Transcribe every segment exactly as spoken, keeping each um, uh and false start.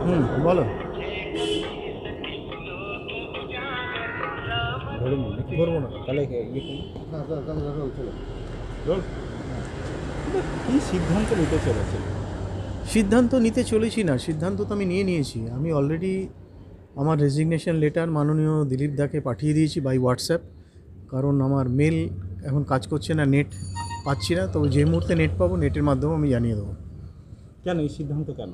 হুম বলো। ধরুন নাকি ধরবো না তাহলে ইয়ে করুন। রোল। কী সিদ্ধান্ত নিতে চলেছে? সিদ্ধান্ত নিতে চলেছি না, সিদ্ধান্ত তো আমি নিয়ে নিয়েছি। আমি অলরেডি আমার রেজিগনেশন লেটার মাননীয় দিলীপ দাকে পাঠিয়ে দিয়েছি বাই হোয়াটসঅ্যাপ। কারণ আমার মেল এখন কাজ করছে না, নেট পাচ্ছি না। তবে যে মুহূর্তে নেট পাবো নেটের মাধ্যমে আমি জানিয়ে দেবো। কেন এই সিদ্ধান্ত কেন?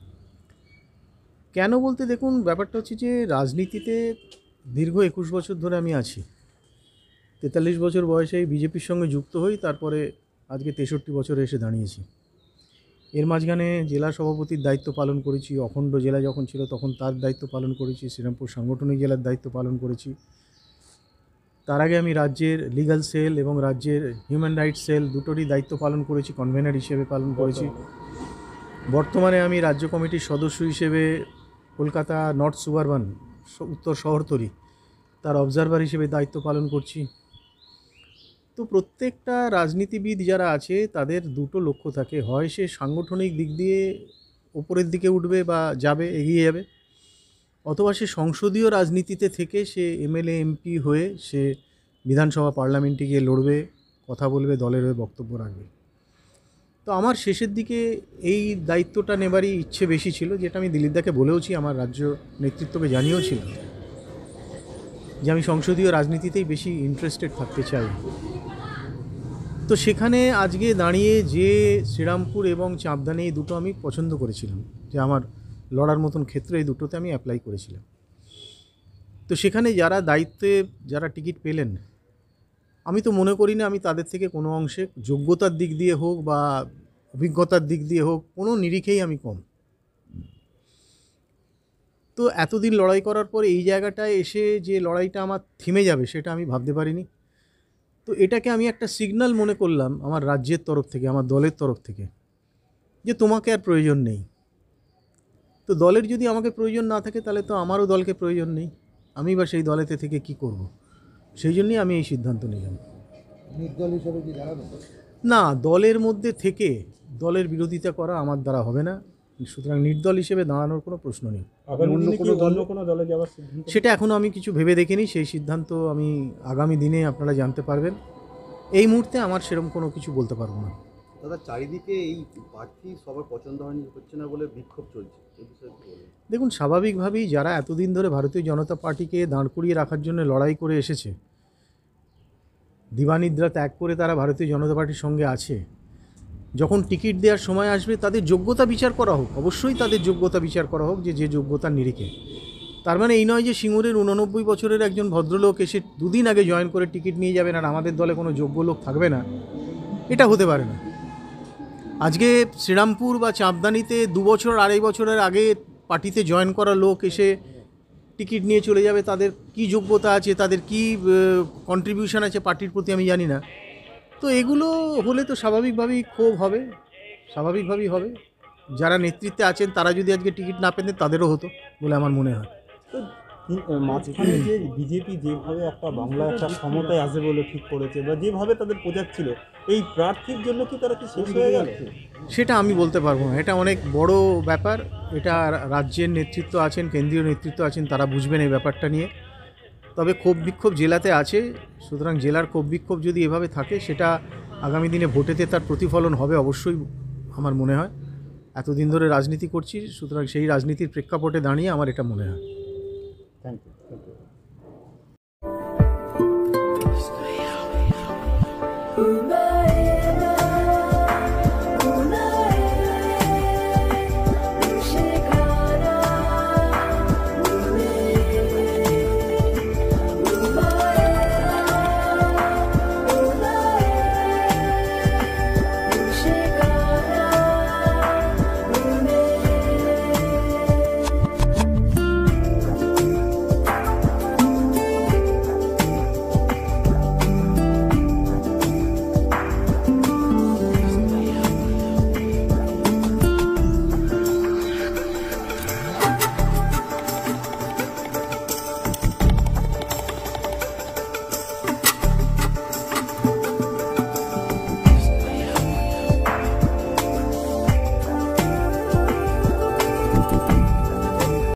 কেন বলতে দেখুন, ব্যাপারটা হচ্ছে যে রাজনীতিতে দীর্ঘ একুশ বছর ধরে আমি আছি। তেতাল্লিশ বছর বয়সে বিজেপির সঙ্গে যুক্ত হই, তারপরে আজকে তেষট্টি বছরে এসে দাঁড়িয়েছি। এর মাঝখানে জেলা সভাপতির দায়িত্ব পালন করেছি, অখণ্ড জেলা যখন ছিল তখন তার দায়িত্ব পালন করেছি, শ্রীরামপুর সাংগঠনিক জেলার দায়িত্ব পালন করেছি। তার আগে আমি রাজ্যের লিগ্যাল সেল এবং রাজ্যের হিউম্যান রাইটস সেল দুটোরই দায়িত্ব পালন করেছি, কনভেনার হিসেবে পালন করেছি। বর্তমানে আমি রাজ্য কমিটির সদস্য হিসেবে কলকাতা নর্থ সুবারবান উত্তর শহরতলি তার অবজারভার হিসেবে দায়িত্ব পালন করছি। তো প্রত্যেকটা রাজনীতিবিদ যারা আছে তাদের দুটো লক্ষ্য থাকে, হয় সে সাংগঠনিক দিক দিয়ে ওপরের দিকে উঠবে বা যাবে, এগিয়ে যাবে, অথবা সে সংসদীয় রাজনীতিতে থেকে সে এমএলএ এমপি হয়ে সে বিধানসভা পার্লামেন্টে গিয়ে লড়বে, কথা বলবে, দলের হয়ে বক্তব্য রাখবে। তো আমার শেষের দিকে এই দায়িত্বটা নেবারই ইচ্ছে বেশি ছিল, যেটা আমি দিলীপদাকে বলেওছি, আমার রাজ্য নেতৃত্বকে জানিয়েওছিলাম যে আমি সংসদীয় রাজনীতিতেই বেশি ইন্টারেস্টেড থাকতে চাই। তো সেখানে আজকে দাঁড়িয়ে যে শ্রীরামপুর এবং চাঁপদানি এই দুটো আমি পছন্দ করেছিলাম, যে আমার লড়ার মতন ক্ষেত্র এই দুটোতে আমি অ্যাপ্লাই করেছিলাম। তো সেখানে যারা দায়িত্বে যারা টিকিট পেলেন, আমি তো মনে করি না আমি তাদের থেকে কোনো অংশে যোগ্যতার দিক দিয়ে হোক বা অভিজ্ঞতার দিক দিয়ে হোক কোনো নিরিখেই আমি কম। তো এতদিন লড়াই করার পর এই জায়গাটায় এসে যে লড়াইটা আমার থেমে যাবে সেটা আমি ভাবতে পারিনি। তো এটাকে আমি একটা সিগন্যাল মনে করলাম আমার রাজ্যের তরফ থেকে, আমার দলের তরফ থেকে, যে তোমাকে আর প্রয়োজন নেই। তো দলের যদি আমাকে প্রয়োজন না থাকে তাহলে তো আমারও দলকে প্রয়োজন নেই, আমি বা সেই দলেতে থেকে কি করব। সেই জন্যই আমি এই সিদ্ধান্ত নিলাম। নির্দল হিসেবে কি দাঁড়াবে? না, দলের মধ্যে থেকে দলের বিরোধিতা করা আমার দ্বারা হবে না, সুতরাং নির্দল হিসেবে দাঁড়ানোর কোনো প্রশ্ন নেই। অন্য কোনো অন্য কোনো দলে যাওয়ার সিদ্ধান্ত? সেটা এখনও আমি কিছু ভেবে দেখিনি, সেই সিদ্ধান্ত আমি আগামী দিনে আপনারা জানতে পারবেন। এই মুহূর্তে আমার সেরকম কোনো কিছু বলতে পারবো না। দাদা, চারিদিকে এই প্রার্থী সবার পছন্দ হয়নি, হচ্ছে না বলে বিক্ষোভ চলছে, এই বিষয়ে কি বলবেন? দেখুন, স্বাভাবিকভাবেই যারা এতদিন ধরে ভারতীয় জনতা পার্টিকে দাঁড় করিয়ে রাখার জন্য লড়াই করে এসেছে, দিবানিদ্রা ত্যাগ করে তারা ভারতীয় জনতা পার্টির সঙ্গে আছে, যখন টিকিট দেওয়ার সময় আসবে তাদের যোগ্যতা বিচার করা হোক, অবশ্যই তাদের যোগ্যতা বিচার করা হোক, যে যে যোগ্যতার নিরিখে। তার মানে এই নয় যে সিঙ্গুরের উননব্বই বছরের একজন ভদ্রলোক এসে দুদিন আগে জয়েন করে টিকিট নিয়ে যাবেন আর আমাদের দলে কোনো যোগ্য লোক থাকবে না, এটা হতে পারে না। আজকে শ্রীরামপুর বা চাঁপদানিতে দু বছর আড়াই বছরের আগে পার্টিতে জয়েন করা লোক এসে টিকিট নিয়ে চলে যাবে, তাদের কি যোগ্যতা আছে, তাদের কি কন্ট্রিবিউশন আছে পার্টির প্রতি আমি জানি না। তো এগুলো হলে তো স্বাভাবিকভাবেই ক্ষোভ হবে, স্বাভাবিকভাবেই হবে। যারা নেতৃত্বে আছেন তারা যদি আজকে টিকিট না পেতেন তাদেরও হতো বলে আমার মনে হয়। তো মাঝখানে যে বিজেপি যেভাবে একটা বাংলা একটা ক্ষমতায় আসবে বলে ঠিক করেছে বা যেভাবে তাদের বোঝাচ্ছিল, এই প্রার্থীর জন্য কি তারা কি শেষ হয়ে গেল? সেটা আমি বলতে পারবো না, এটা অনেক বড় ব্যাপার। এটা রাজ্যের নেতৃত্ব আছেন, কেন্দ্রীয় নেতৃত্ব আছেন, তারা বুঝবেন এই ব্যাপারটা নিয়ে। তবে ক্ষোভ বিক্ষোভ জেলাতে আছে, সুতরাং জেলার ক্ষোভ বিক্ষোভ যদি এভাবে থাকে সেটা আগামী দিনে ভোটেতে তার প্রতিফলন হবে অবশ্যই আমার মনে হয়। এতদিন ধরে রাজনীতি করছি, সুতরাং সেই রাজনীতির প্রেক্ষাপটে দাঁড়িয়ে আমার এটা মনে হয়। Thank you.